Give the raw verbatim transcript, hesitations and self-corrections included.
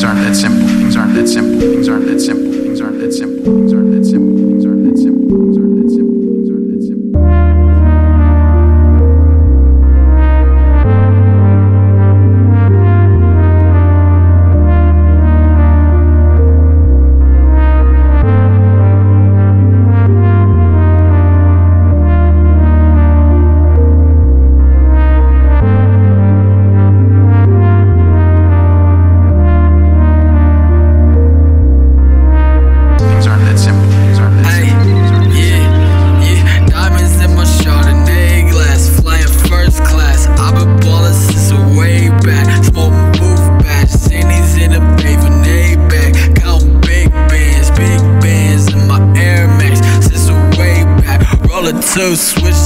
aren't that simple. Things aren't that simple. Things aren't that simple. Things aren't that simple. Things aren't that simple. Things aren't that simple. Things aren't that simple. Things aren't that simple. So switch